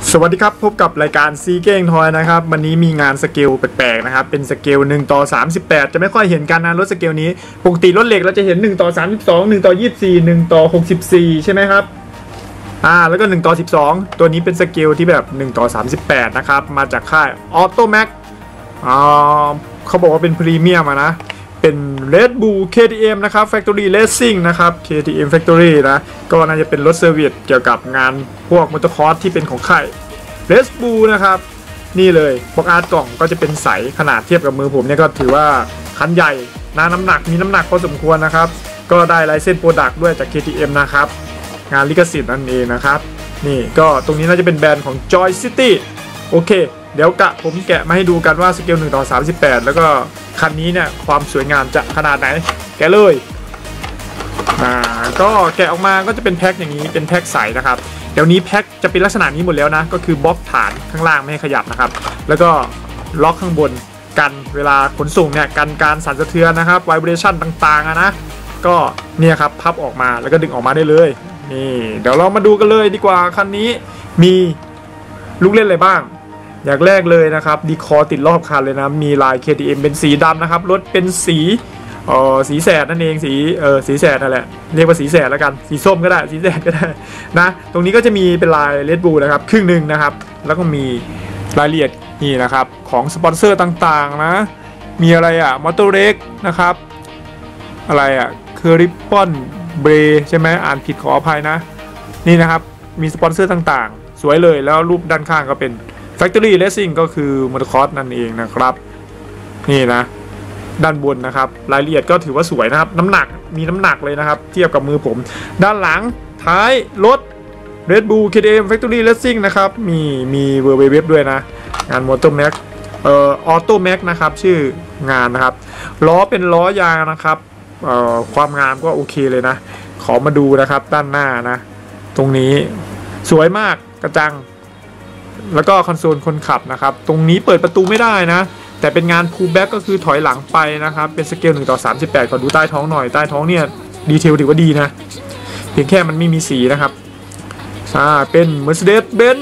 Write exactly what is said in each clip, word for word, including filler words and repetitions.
สวัสดีครับพบกับรายการซีเก้งทอยนะครับวันนี้มีงานสเกลแปลกๆนะครับเป็นสเกลหนึ่งต่อสามสิบแปดจะไม่ค่อยเห็นการนะรถสเกลนี้ปกติรถเหล็กเราจะเห็นหนึ่งต่อสามสิบสอง หนึ่งต่อยี่สิบสี่ หนึ่งต่อหกสิบสี่ใช่ไหมครับอ่าแล้วก็หนึ่งต่อสิบสองตัวนี้เป็นสเกลที่แบบหนึ่งต่อสามสิบแปดนะครับมาจากค่ายออโตแม็กอ่าเขาบอกว่าเป็นพรีเมียมนะเป็น Red Bull เค ที เอ็ม นะครับ Factory Racing นะครับ เค ที เอ็ม Factory นะก็น่าจะเป็นรถเซอร์วิสเกี่ยวกับงานพวกมอเตอร์คอร์สที่เป็นของค่ายRed Bull นะครับนี่เลยพวกอาร์ตกล่องก็จะเป็นใสขนาดเทียบกับมือผมเนี่ยก็ถือว่าคันใหญ่นะน้ำหนักมีน้ำหนักพอสมควรนะครับก็ได้ลายเส้นโปรดักต์ด้วยจาก เค ที เอ็ม นะครับงานลิขสิทธิ์นั่นเองนะครับนี่ก็ตรงนี้น่าจะเป็นแบรนด์ของ Joy City โอเคเดี๋ยวกะผมแกะมาให้ดูกันว่าสเกลหนึ่งต่อสามสิบแปดแล้วก็คันนี้เนี่ยความสวยงามจะขนาดไหนแกะเลยอ่าก็แกะออกมาก็จะเป็นแพ็คอย่างนี้เป็นแพ็คใสนะครับเดี๋ยวนี้แพ็คจะเป็นลักษณะนี้หมดแล้วนะก็คือบล็อกฐานข้างล่างไม่ให้ขยับนะครับแล้วก็ล็อกข้างบนกันเวลาขนส่งเนี่ยกันการสั่นสะเทือนนะครับไวเบรชั่นต่างๆนะก็เนี่ยครับพับออกมาแล้วก็ดึงออกมาได้เลยนี่เดี๋ยวเรามาดูกันเลยดีกว่าคันนี้มีลูกเล่นอะไรบ้างอย่างแรกเลยนะครับดีคอติดรอบคันเลยนะมีลาย เค ที เอ็ม เป็นสีดำนะครับรถเป็นสีเออสีแสดนั่นเองสีเออสีแสดนั่นแหละเรียกว่าสีแสดแล้วกันสีส้มก็ได้สีแสดก็ได้นะตรงนี้ก็จะมีเป็นลาย Red Bull นะครับครึ่งหนึ่งนะครับแล้วก็มีรายละเอียดนี่นะครับของสปอนเซอร์ต่างๆนะมีอะไรอ่ะมอเตอร์เร็กนะครับอะไรอ่ะเคอริปปอนเบรใช่ไหมอ่านผิดขออภัยนะนี่นะครับมีสปอนเซอร์ต่างๆสวยเลยแล้วรูปด้านข้างก็เป็น Factory Racing ก็คือมอเตอร์คอร์สนั่นเองนะครับนี่นะด้านบนนะครับรายละเอียดก็ถือว่าสวยนะครับน้ำหนักมีน้ำหนักเลยนะครับเทียบกับมือผมด้านหลังท้ายรถ Red Bull เค ที เอ็ม Factory Racing นะครับมีมีเวอร์เว็บด้วยนะงาน Motor Max เอ่อ Auto Max นะครับชื่องานนะครับล้อเป็นล้อยางนะครับเอ่อความงามก็โอเคเลยนะขอมาดูนะครับด้านหน้านะตรงนี้สวยมากกระจังแล้วก็คอนโซลคนขับนะครับตรงนี้เปิดประตูไม่ได้นะแต่เป็นงาน pull back ก็คือถอยหลังไปนะครับเป็นสเกลหนึ่งต่อสามสิบแปดขอดูใต้ท้องหน่อยใต้ท้องเนี่ยดีเทลถือว่าดีนะเพียงแค่มันไม่มีสีนะครับอ่าเป็น Mercedes-Benz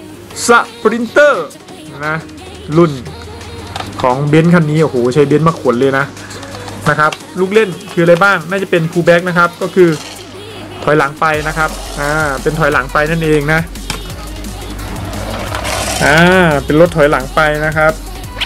Sprinter นะรุ่นของเบนซ์คันนี้โอ้โหใช้เบนซ์มาขนเลยนะนะครับลูกเล่นคืออะไรบ้างน่าจะเป็น pull back นะครับก็คือถอยหลังไปนะครับอ่าเป็นถอยหลังไปนั่นเองนะอ่าเป็นรถถอยหลังไปนะครับ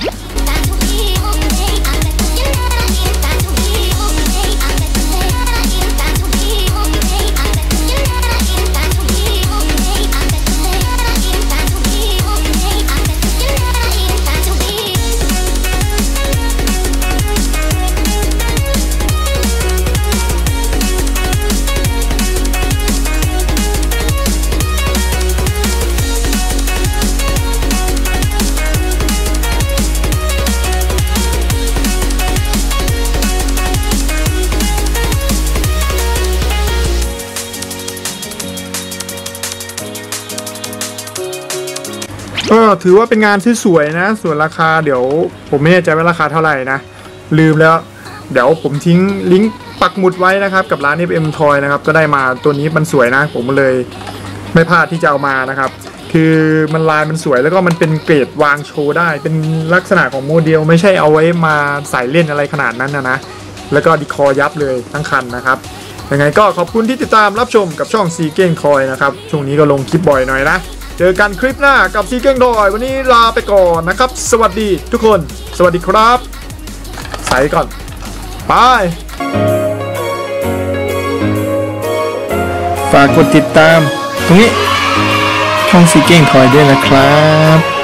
ก็ถือว่าเป็นงานที่สวยนะส่วนราคาเดี๋ยวผมไม่แน่ใจว่าราคาเท่าไหร่นะลืมแล้วเดี๋ยวผมทิ้งลิงก์ปักหมุดไว้นะครับกับร้าน เอฟ เอ็ม Toy นะครับก็ได้มาตัวนี้มันสวยนะผมเลยไม่พลาดที่จะเอามานะครับคือมันลายมันสวยแล้วก็มันเป็นเกรดวางโชว์ได้เป็นลักษณะของโมเดลไม่ใช่เอาไว้มาใส่เล่นอะไรขนาดนั้นนะนะแล้วก็ดีคอยับเลยทั้งคันนะครับยังไงก็ขอบคุณที่ติดตามรับชมกับช่องซีเก้งทอยนะครับช่วงนี้ก็ลงคลิปบ่อยหน่อยนะเจอกันคลิปหน้ากับซีเก้งทอยวันนี้ลาไปก่อนนะครับสวัสดีทุกคนสวัสดีครับใส่ก่อนบายฝากกดติดตามตรงนี้ช่องซีเก้งทอยด้วยนะครับ